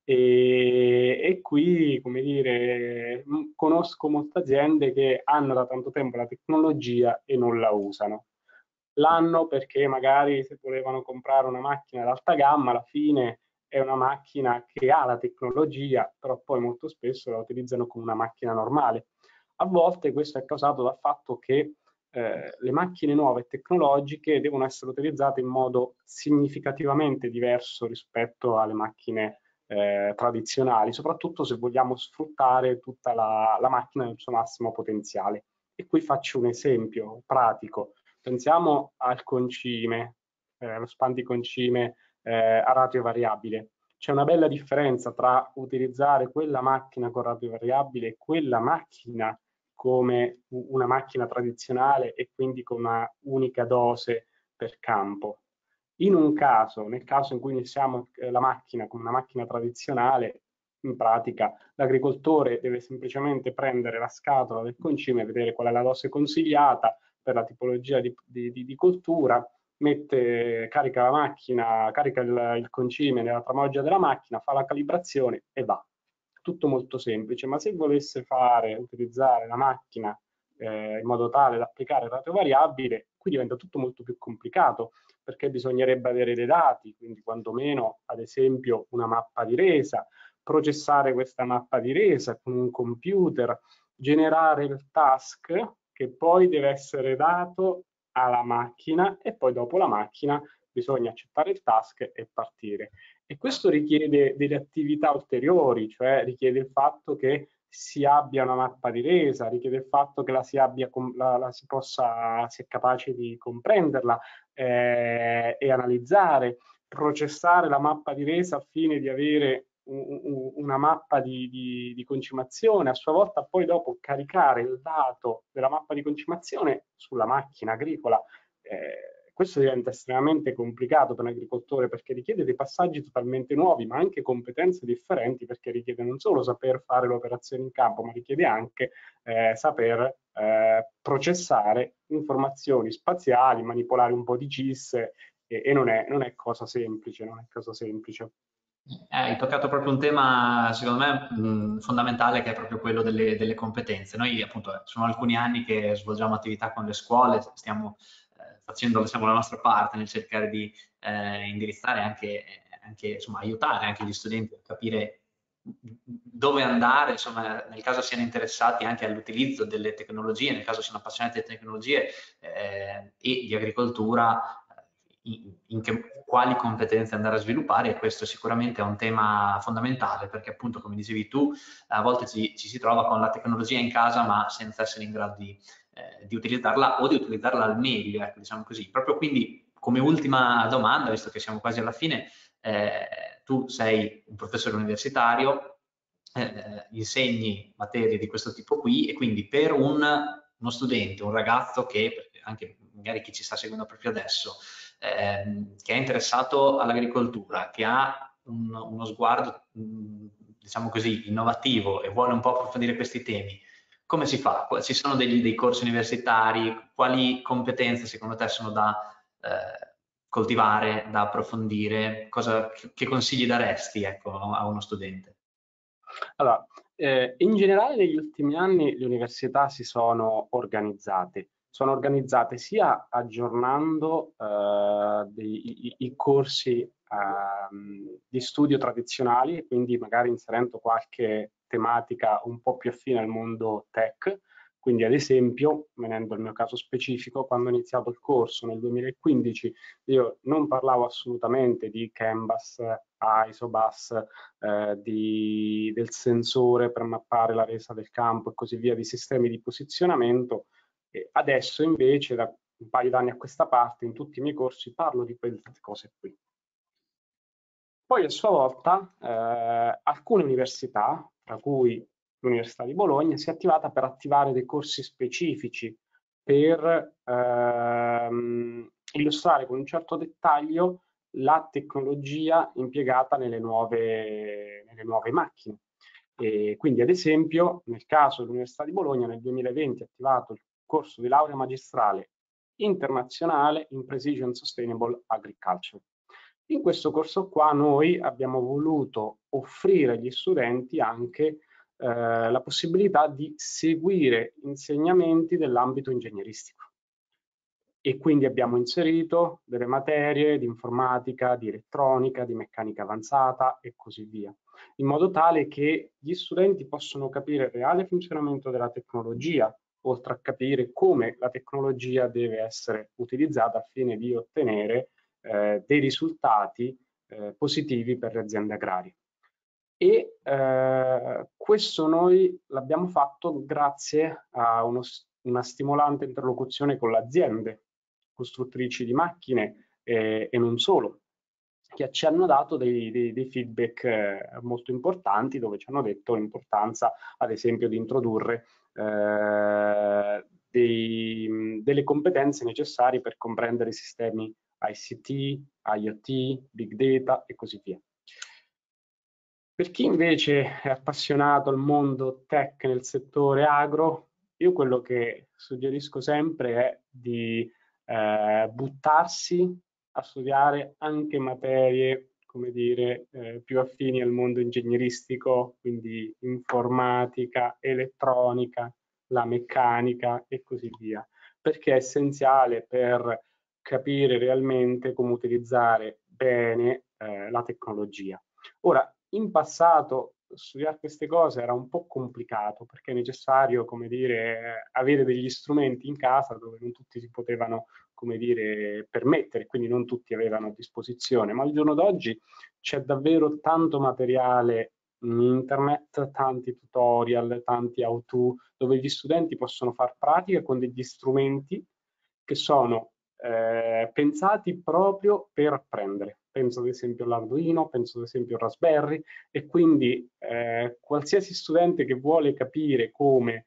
e qui, come dire, conosco molte aziende che hanno da tanto tempo la tecnologia e non la usano. L'hanno perché magari se volevano comprare una macchina d'alta gamma, alla fine è una macchina che ha la tecnologia, però poi molto spesso la utilizzano come una macchina normale. A volte questo è causato dal fatto che le macchine nuove e tecnologiche devono essere utilizzate in modo significativamente diverso rispetto alle macchine tradizionali, soprattutto se vogliamo sfruttare tutta la macchina nel suo massimo potenziale. E qui faccio un esempio pratico. Pensiamo al concime, lo span di concime a ratio variabile. C'è una bella differenza tra utilizzare quella macchina con ratio variabile e quella macchina come una macchina tradizionale e quindi con una unica dose per campo. In un caso, nel caso in cui iniziamo la macchina come una macchina tradizionale, in pratica l'agricoltore deve semplicemente prendere la scatola del concime e vedere qual è la dose consigliata per la tipologia di coltura, carica la macchina, carica il concime nella tramoggia della macchina, fa la calibrazione e va. Tutto molto semplice, ma se volesse utilizzare la macchina in modo tale da applicare il ratio variabile, qui diventa tutto molto più complicato, perché bisognerebbe avere dei dati, quindi quantomeno ad esempio una mappa di resa, processare questa mappa di resa con un computer, generare il task che poi deve essere dato alla macchina e poi dopo la macchina bisogna accettare il task e partire. E questo richiede delle attività ulteriori, cioè richiede il fatto che si abbia una mappa di resa, richiede il fatto che si è capaci di comprenderla e analizzare, processare la mappa di resa al fine di avere una mappa di concimazione, a sua volta poi dopo caricare il dato della mappa di concimazione sulla macchina agricola. Questo diventa estremamente complicato per un agricoltore perché richiede dei passaggi totalmente nuovi, ma anche competenze differenti, perché richiede non solo saper fare le operazioni in campo, ma richiede anche saper processare informazioni spaziali, manipolare un po' di GIS e non è cosa semplice, non è cosa semplice. Hai toccato proprio un tema, secondo me, fondamentale, che è proprio quello delle competenze. Noi, appunto, sono alcuni anni che svolgiamo attività con le scuole, stiamo siamo la nostra parte nel cercare di indirizzare anche, insomma, aiutare anche gli studenti a capire dove andare, insomma, nel caso siano interessati anche all'utilizzo delle tecnologie, nel caso siano appassionati di tecnologie e di agricoltura, quali competenze andare a sviluppare, e questo sicuramente è un tema fondamentale, perché appunto, come dicevi tu, a volte ci si trova con la tecnologia in casa ma senza essere in grado di utilizzarla o di utilizzarla al meglio, ecco, diciamo così. Proprio quindi, come ultima domanda, visto che siamo quasi alla fine, tu sei un professore universitario, insegni materie di questo tipo qui, e quindi per uno studente, un ragazzo che, anche magari chi ci sta seguendo proprio adesso, che è interessato all'agricoltura, che ha uno sguardo, diciamo così, innovativo e vuole un po' approfondire questi temi, come si fa? Ci sono dei corsi universitari? Quali competenze secondo te sono da coltivare, da approfondire? Che consigli daresti, ecco, a uno studente? Allora, in generale negli ultimi anni le università si sono organizzate sia aggiornando i corsi di studio tradizionali, quindi magari inserendo qualche tematica un po' più affine al mondo tech. Quindi ad esempio, venendo al mio caso specifico, quando ho iniziato il corso nel 2015 io non parlavo assolutamente di Canvas, Isobus, del sensore per mappare la resa del campo e così via, di sistemi di posizionamento. E adesso invece, da un paio d'anni a questa parte, in tutti i miei corsi parlo di quelle cose qui. Poi a sua volta alcune università, tra cui l'Università di Bologna, si è attivata per attivare dei corsi specifici per illustrare con un certo dettaglio la tecnologia impiegata nelle nuove macchine. E quindi, ad esempio, nel caso dell'Università di Bologna, nel 2020 ha attivato il corso di laurea magistrale internazionale in Precision Sustainable Agriculture. In questo corso qua noi abbiamo voluto offrire agli studenti anche la possibilità di seguire insegnamenti dell'ambito ingegneristico. E quindi abbiamo inserito delle materie di informatica, di elettronica, di meccanica avanzata e così via, in modo tale che gli studenti possano capire il reale funzionamento della tecnologia, oltre a capire come la tecnologia deve essere utilizzata al fine di ottenere dei risultati positivi per le aziende agrarie. E questo noi l'abbiamo fatto grazie a una stimolante interlocuzione con le aziende costruttrici di macchine e non solo, che ci hanno dato dei feedback molto importanti, dove ci hanno detto l'importanza, ad esempio, di introdurre delle competenze necessarie per comprendere i sistemi ICT, IoT, Big Data e così via. Per chi invece è appassionato al mondo tech nel settore agro, io quello che suggerisco sempre è di buttarsi a studiare anche materie, come dire, più affini al mondo ingegneristico, quindi informatica, elettronica, la meccanica e così via, perché è essenziale per capire realmente come utilizzare bene la tecnologia. Ora, in passato studiare queste cose era un po' complicato perché è necessario, come dire, avere degli strumenti in casa dove non tutti si potevano, come dire, permettere, quindi non tutti avevano a disposizione, ma al giorno d'oggi c'è davvero tanto materiale in internet, tanti tutorial, tanti how-to, dove gli studenti possono fare pratica con degli strumenti che sono pensati proprio per apprendere. Penso ad esempio all'Arduino, penso ad esempio al Raspberry, e quindi qualsiasi studente che vuole capire come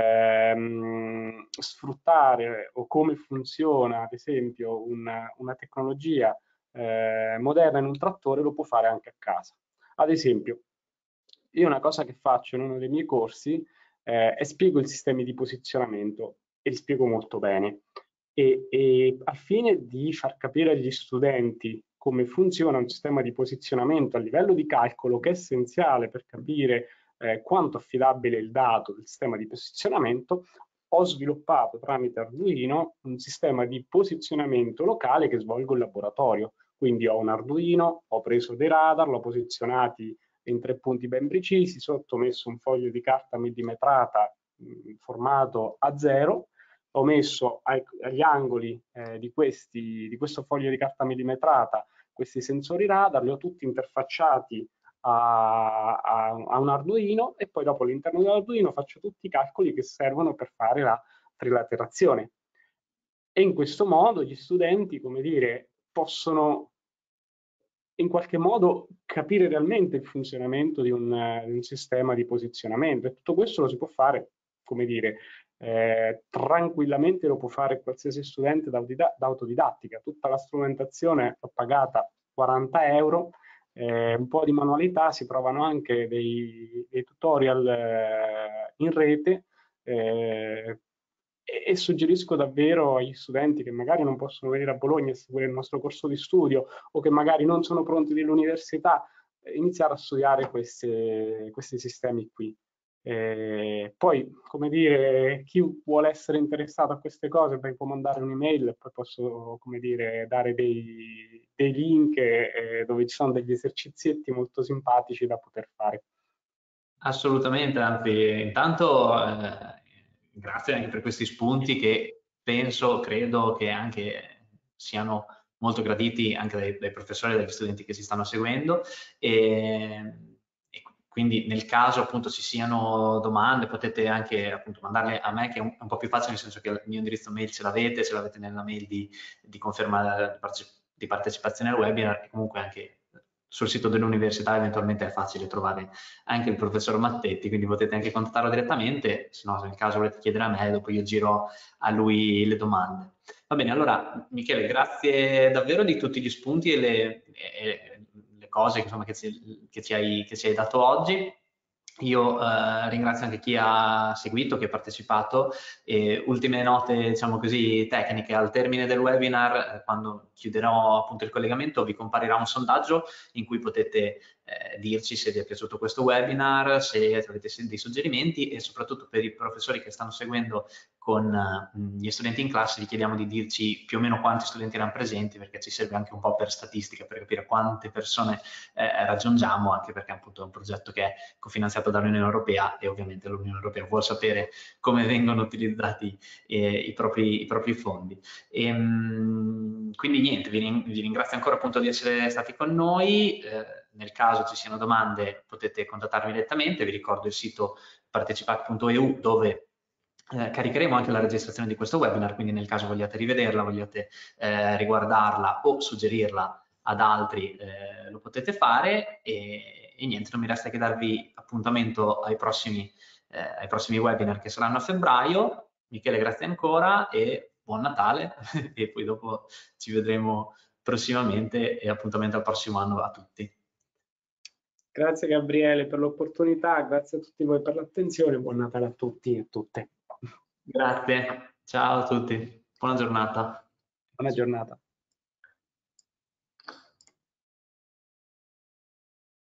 sfruttare o come funziona ad esempio una tecnologia moderna in un trattore lo può fare anche a casa. Ad esempio, io una cosa che faccio in uno dei miei corsi è spiego i sistemi di posizionamento e li spiego molto bene. E al fine di far capire agli studenti come funziona un sistema di posizionamento a livello di calcolo, che è essenziale per capire quanto affidabile è il dato del sistema di posizionamento, ho sviluppato tramite Arduino un sistema di posizionamento locale che svolgo in laboratorio. Quindi ho un Arduino, ho preso dei radar, l'ho posizionati in 3 punti ben precisi, sotto ho messo un foglio di carta millimetrata formato A0, ho messo agli angoli di questo foglio di carta millimetrata questi sensori radar, li ho tutti interfacciati a un Arduino e poi dopo all'interno dell'Arduino faccio tutti i calcoli che servono per fare la trilaterazione. E in questo modo gli studenti, come dire, possono in qualche modo capire realmente il funzionamento di un sistema di posizionamento, e tutto questo lo si può fare, come dire, tranquillamente lo può fare qualsiasi studente d'autodidattica. Tutta la strumentazione l'ho pagata 40 euro, un po' di manualità, si provano anche dei tutorial in rete, e suggerisco davvero agli studenti che magari non possono venire a Bologna a seguire il nostro corso di studio o che magari non sono pronti dell'università, iniziare a studiare questi sistemi qui. Poi, come dire, chi vuole essere interessato a queste cose, beh, può mandare un'email e poi posso, come dire, dare dei link dove ci sono degli esercizietti molto simpatici da poter fare. Assolutamente, anzi, intanto grazie anche per questi spunti che credo che anche siano molto graditi anche dai professori e dagli studenti che si stanno seguendo, e quindi nel caso appunto ci siano domande potete anche appunto mandarle a me, che è un po' più facile, nel senso che il mio indirizzo mail ce l'avete nella mail di conferma di partecipazione al webinar, e comunque anche sul sito dell'università eventualmente è facile trovare anche il professor Mattetti, quindi potete anche contattarlo direttamente, se no nel caso volete chiedere a me, dopo io giro a lui le domande. Va bene, allora Michele, grazie davvero di tutti gli spunti e le cose insomma, che ci hai dato oggi. Io ringrazio anche chi ha seguito, chi ha partecipato. E ultime note, diciamo così, tecniche. Al termine del webinar, quando chiuderò appunto il collegamento, vi comparirà un sondaggio in cui potete dirci se vi è piaciuto questo webinar, se avete dei suggerimenti, e soprattutto per i professori che stanno seguendo con gli studenti in classe vi chiediamo di dirci più o meno quanti studenti erano presenti, perché ci serve anche un po' per statistica, per capire quante persone raggiungiamo, anche perché appunto è un progetto che è cofinanziato dall'Unione Europea e ovviamente l'Unione Europea vuole sapere come vengono utilizzati i propri fondi. Quindi niente, vi ringrazio ancora appunto di essere stati con noi. Nel caso ci siano domande potete contattarmi direttamente, vi ricordo il sito partecipac.eu dove caricheremo anche la registrazione di questo webinar, quindi nel caso vogliate rivederla, vogliate riguardarla o suggerirla ad altri, lo potete fare e niente, non mi resta che darvi appuntamento ai prossimi webinar che saranno a febbraio. Michele, grazie ancora e buon Natale e poi dopo ci vedremo prossimamente e appuntamento al prossimo anno a tutti. Grazie Gabriele per l'opportunità, grazie a tutti voi per l'attenzione, buon Natale a tutti e a tutte. Grazie, ciao a tutti, buona giornata. Buona giornata.